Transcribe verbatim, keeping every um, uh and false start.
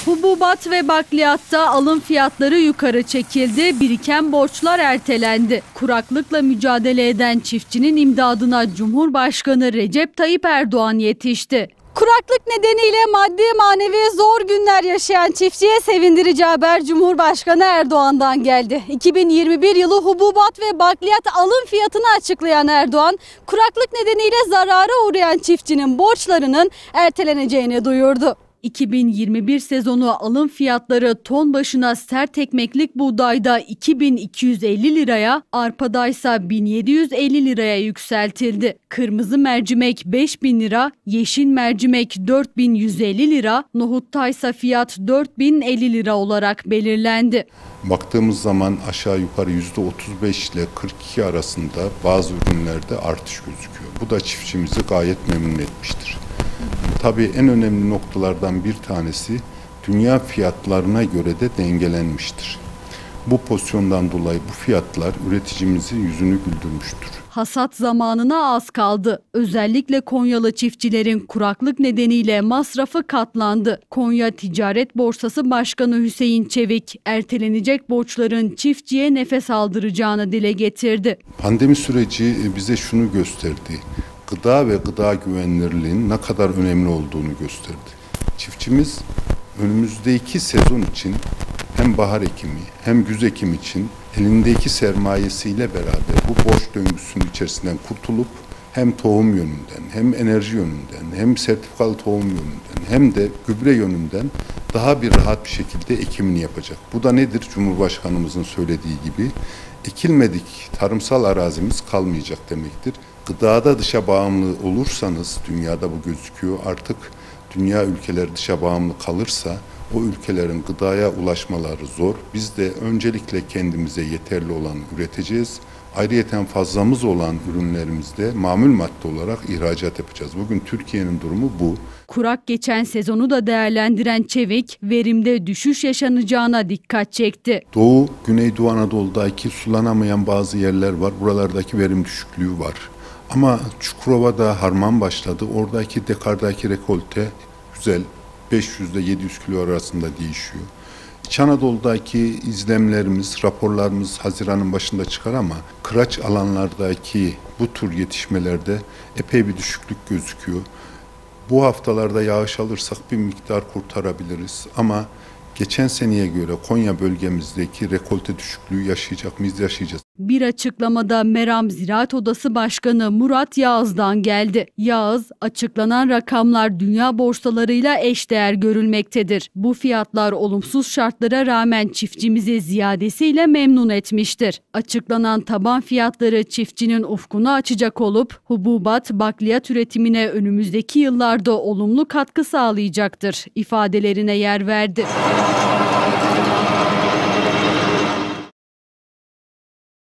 Hububat ve bakliyatta alım fiyatları yukarı çekildi, biriken borçlar ertelendi. Kuraklıkla mücadele eden çiftçinin imdadına Cumhurbaşkanı Recep Tayyip Erdoğan yetişti. Kuraklık nedeniyle maddi manevi zor günler yaşayan çiftçiye sevindirici haber Cumhurbaşkanı Erdoğan'dan geldi. iki bin yirmi bir yılı hububat ve bakliyat alım fiyatını açıklayan Erdoğan, kuraklık nedeniyle zarara uğrayan çiftçinin borçlarının erteleneceğini duyurdu. iki bin yirmi bir sezonu alım fiyatları ton başına sert ekmeklik buğdayda iki bin iki yüz elli liraya, arpadaysa bin yedi yüz elli liraya yükseltildi. Kırmızı mercimek beş bin lira, yeşil mercimek dört bin yüz elli lira, nohuttaysa fiyat dört bin elli lira olarak belirlendi. Baktığımız zaman aşağı yukarı yüzde otuz beş ile kırk iki arasında bazı ürünlerde artış gözüküyor. Bu da çiftçimizi gayet memnun etmiştir. Tabii en önemli noktalardan bir tanesi dünya fiyatlarına göre de dengelenmiştir. Bu pozisyondan dolayı bu fiyatlar üreticimizin yüzünü güldürmüştür. Hasat zamanına az kaldı. Özellikle Konyalı çiftçilerin kuraklık nedeniyle masrafı katlandı. Konya Ticaret Borsası Başkanı Hüseyin Çevik, ertelenecek borçların çiftçiye nefes aldıracağını dile getirdi. Pandemi süreci bize şunu gösterdi. Gıda ve gıda güvenilirliğinin ne kadar önemli olduğunu gösterdi. Çiftçimiz önümüzdeki sezon için hem bahar ekimi hem güz ekimi için elindeki sermayesiyle beraber bu borç döngüsünün içerisinden kurtulup hem tohum yönünden hem enerji yönünden hem sertifikalı tohum yönünden hem de gübre yönünden daha bir rahat bir şekilde ekimini yapacak. Bu da nedir? Cumhurbaşkanımızın söylediği gibi ekilmedik tarımsal arazimiz kalmayacak demektir. Gıdada dışa bağımlı olursanız, dünyada bu gözüküyor, artık dünya ülkeleri dışa bağımlı kalırsa o ülkelerin gıdaya ulaşmaları zor. Biz de öncelikle kendimize yeterli olanı üreteceğiz. Ayrıyeten fazlamız olan ürünlerimizde mamul madde olarak ihracat yapacağız. Bugün Türkiye'nin durumu bu. Kurak geçen sezonu da değerlendiren Çevik, verimde düşüş yaşanacağına dikkat çekti. Doğu, Güneydoğu Anadolu'daki sulanamayan bazı yerler var. Buralardaki verim düşüklüğü var. Ama Çukurova'da harman başladı. Oradaki dekardaki rekolte güzel. beş yüz ile yedi yüz kilo arasında değişiyor. İç Anadolu'daki izlemlerimiz, raporlarımız Haziran'ın başında çıkar ama kıraç alanlardaki bu tür yetişmelerde epey bir düşüklük gözüküyor. Bu haftalarda yağış alırsak bir miktar kurtarabiliriz ama geçen seneye göre Konya bölgemizdeki rekolte düşüklüğü yaşayacak mıyız? Yaşayacağız. Bir açıklamada Meram Ziraat Odası Başkanı Murat Yağız'dan geldi. Yağız, açıklanan rakamlar dünya borsalarıyla eşdeğer görülmektedir. Bu fiyatlar olumsuz şartlara rağmen çiftçimizi ziyadesiyle memnun etmiştir. Açıklanan taban fiyatları çiftçinin ufkunu açacak olup hububat, bakliyat üretimine önümüzdeki yıllarda olumlu katkı sağlayacaktır ifadelerine yer verdi.